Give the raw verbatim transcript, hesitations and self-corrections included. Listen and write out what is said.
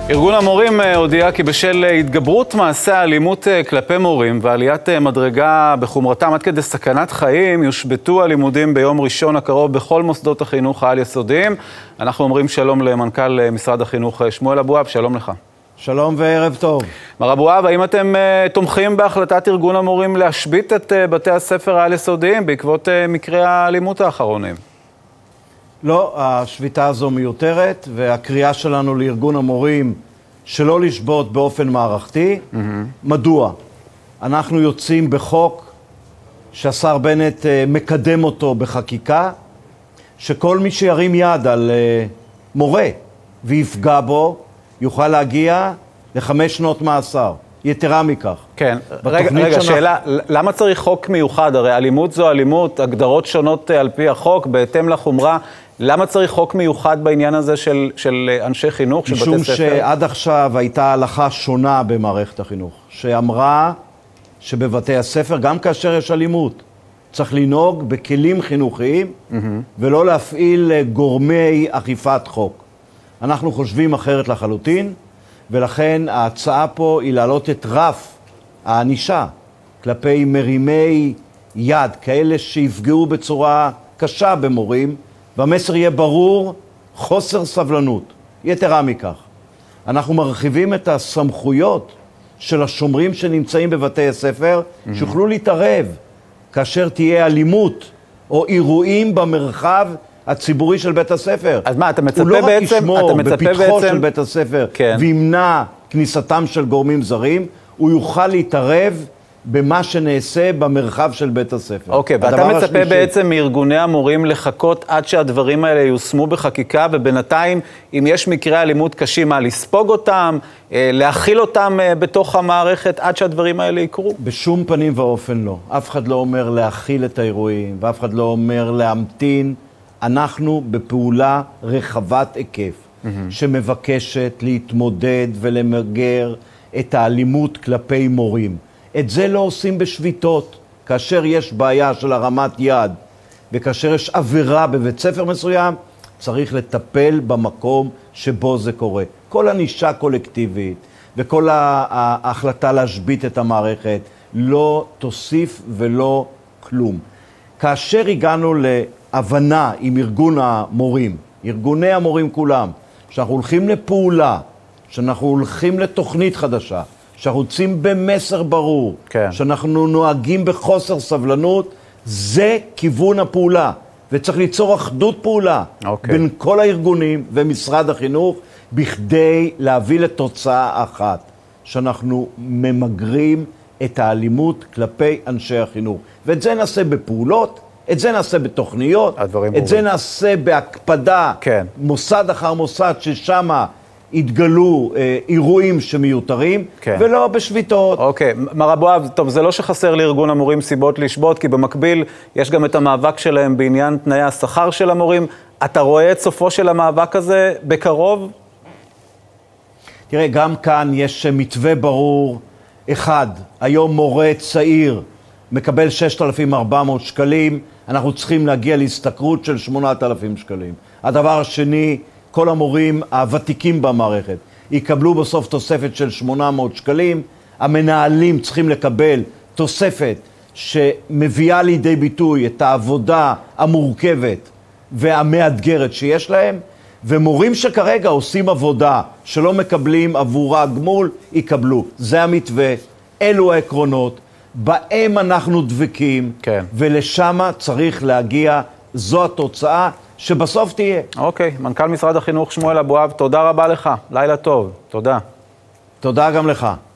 ארגון המורים הודיע כי בשל התגברות מעשה האלימות כלפי מורים ועליית מדרגה בחומרתם עד כדי סכנת חיים, יושבתו הלימודים ביום ראשון הקרוב בכל מוסדות החינוך העל-יסודיים. אנחנו אומרים שלום למנכ"ל משרד החינוך שמואל אבואב, שלום לך. שלום וערב טוב. מר אבואב, האם אתם תומכים בהחלטת ארגון המורים להשבית את בתי הספר העל-יסודיים בעקבות מקרי האלימות האחרונים? לא, השביתה הזו מיותרת, והקריאה שלנו לארגון המורים שלא לשבות באופן מערכתי. Mm-hmm. מדוע? אנחנו יוצאים בחוק שהשר בנט מקדם אותו בחקיקה, שכל מי שירים יד על מורה ויפגע בו, יוכל להגיע לחמש שנות מאסר. יתרה מכך. כן, רגע, רגע שאנחנו... שאלה, למה צריך חוק מיוחד? הרי אלימות זו אלימות, הגדרות שונות על פי החוק, בהתאם לחומרה. למה צריך חוק מיוחד בעניין הזה של, של אנשי חינוך, של בתי ספר? משום שעד עכשיו הייתה הלכה שונה במערכת החינוך, שאמרה שבבתי הספר, גם כאשר יש אלימות, צריך לנהוג בכלים חינוכיים, mm-hmm. ולא להפעיל גורמי אכיפת חוק. אנחנו חושבים אחרת לחלוטין, ולכן ההצעה פה היא להעלות את רף הענישה כלפי מרימי יד, כאלה שיפגעו בצורה קשה במורים, והמסר יהיה ברור, חוסר סבלנות. יתרה מכך, אנחנו מרחיבים את הסמכויות של השומרים שנמצאים בבתי הספר, mm-hmm. שיוכלו להתערב כאשר תהיה אלימות או אירועים במרחב הציבורי של בית הספר. אז מה, אתה מצפה הוא לא רק בעצם, ישמור אתה מצפה בפתחו בעצם... של בית הספר, כן. וימנע כניסתם של גורמים זרים, הוא יוכל להתערב במה שנעשה במרחב של בית הספר. אוקיי, ואתה מצפה השלישי... בעצם מארגוני המורים לחכות עד שהדברים האלה יושמו בחקיקה, ובינתיים, אם יש מקרי אלימות קשים, מה, לספוג אותם, להכיל אותם בתוך המערכת עד שהדברים האלה יקרו? בשום פנים ואופן לא. אף אחד לא אומר להכיל את האירועים, ואף אחד לא אומר להמתין. אנחנו בפעולה רחבת היקף, mm-hmm. שמבקשת להתמודד ולמגר את האלימות כלפי מורים. את זה לא עושים בשביתות. כאשר יש בעיה של הרמת יד, וכאשר יש עבירה בבית ספר מסוים, צריך לטפל במקום שבו זה קורה. כל ענישה קולקטיבית, וכל ההחלטה להשבית את המערכת, לא תוסיף ולא כלום. כאשר הגענו להבנה עם ארגון המורים, ארגוני המורים כולם, שאנחנו הולכים לפעולה, שאנחנו הולכים לתוכנית חדשה, שאנחנו רוצים במסר ברור, כן. שאנחנו נוהגים בחוסר סבלנות, זה כיוון הפעולה. וצריך ליצור אחדות פעולה אוקיי. בין כל הארגונים ומשרד החינוך, בכדי להביא לתוצאה אחת, שאנחנו ממגרים את האלימות כלפי אנשי החינוך. ואת זה נעשה בפעולות, את זה נעשה בתוכניות, את ברורים. זה נעשה בהקפדה, כן. מוסד אחר מוסד, ששם התגלו אה, אירועים שמיותרים, כן. ולא בשביתות. אוקיי, מר אבואב, טוב, זה לא שחסר לארגון המורים סיבות לשבות, כי במקביל יש גם את המאבק שלהם בעניין תנאי השכר של המורים. אתה רואה את סופו של המאבק הזה בקרוב? תראה, גם כאן יש מתווה ברור. אחד, היום מורה צעיר מקבל שישת אלפים וארבע מאות שקלים, אנחנו צריכים להגיע להשתכרות של שמונת אלפים שקלים. הדבר השני, כל המורים הוותיקים במערכת יקבלו בסוף תוספת של שמונה מאות שקלים, המנהלים צריכים לקבל תוספת שמביאה לידי ביטוי את העבודה המורכבת והמאתגרת שיש להם, ומורים שכרגע עושים עבודה שלא מקבלים עבורה גמול, יקבלו. זה המתווה, אלו העקרונות, בהם אנחנו דבקים, כן. ולשם צריך להגיע, זו התוצאה שבסוף תהיה. אוקיי, מנכ"ל משרד החינוך שמואל אבואב, תודה רבה לך, לילה טוב, תודה. תודה גם לך.